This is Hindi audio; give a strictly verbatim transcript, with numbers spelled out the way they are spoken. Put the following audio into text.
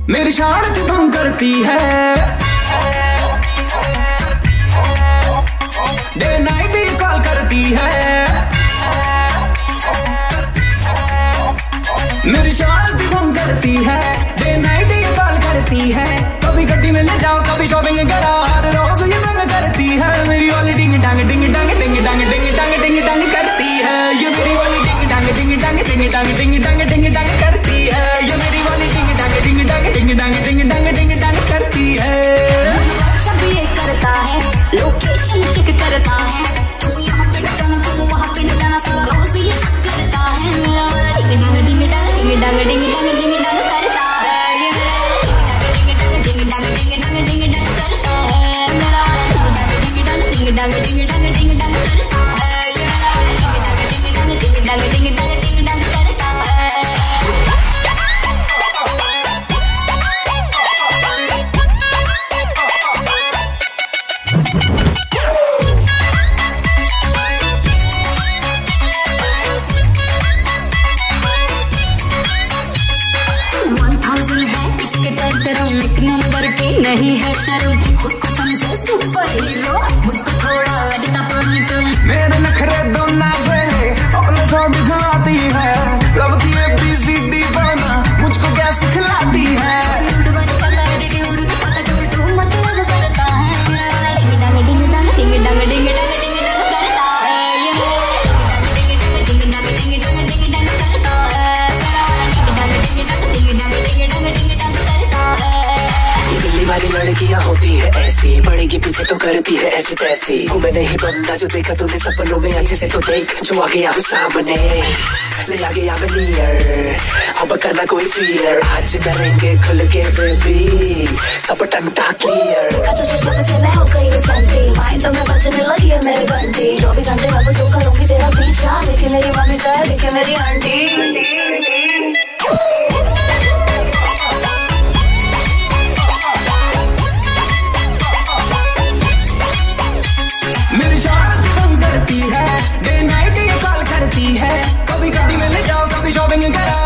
मेरी शान भंग करती है, डे नाइट कॉल करती है। मेरी शान भंग करती है, डे नाइट कॉल करती है। कभी गड्डी में ले जाओ, कभी शॉपिंग करा, हर रोज ये तंग करती है। मेरी वाली डिंग डांग डिंग डांग डिंग डांग डिंग डांग डिंग डांग करती है। ये मेरी वाली डिंग डांग डिंग डांग डिंग डांग डिंग डांग डिंग डांग करती है। ये मेरी वाली डिंग डांग डिंग डांग डिंग डांग डिंग डांग डिंग डांग करती है। सब ये करता है, लोकेशन चेक करता है। तू यहाँ पे न जाना, तू वहाँ पे न जाना, सब रोज ये शक करता है। मेरा वाला डिंग डांग डिंग डांग डिंग डांग डिंग डांग डिंग डांग करता है। ये डिंग डांग डिंग डांग डिंग डांग डिंग डांग करता है। मेरा डिंग डांग डिंग डांग डिंग डांग डिंग डांग करता है। ये डिंग डांग डिंग डांग डिंग डांग डिंग डांग करता है। एक नंबर की नहीं है शर्म, खुद को समझे सुपर हीरो, मुझको थोड़ा लगता पॉइंट। मेरे नखरे दो नाज़ेले अपने सौ दिखलाती है। रब की ए बी सी डी पढ़ना मुझको क्या सिखलाती है। पता क्यों तू मतलब करता है। डिंग डांग डिंग डांग डिंग डांग डिंग डांग डिंग डांग करता है। ये डिंग डांग डिंग डांग डिंग डांग डिंग डांग करता है। डिंग डांग डिंग डांग डिंग डांग डिंग डांग करता है। दिल्ली वाली लड़कियां होती है ऐसी, पड़ेगी पीछे तो करती है ऐसी तैसी। हूँ मैं नहीं बनना जो देखा तूने सपनों में, अच्छे से तो देख जो आ गया हूँ सामने, ले आ गया मैं नियर। अब करना कोई फियर, आज करेंगे खुल के बेबी, सब टंटा क्लियर। शब्द से मैं हो गई हूँ संती, माइंड तो मैं बचने लगी है मेरी घंटी। चौबीस घंटे अब तो करूँगी तेरा पीछा, देखे मेरी मम्मी चाहे देखे मेरी आंटी। मेरी शान भंग करती है, डे नाइट ये कॉल करती है। कभी गड्डी में ले जाओ, कभी शॉपिंग करा,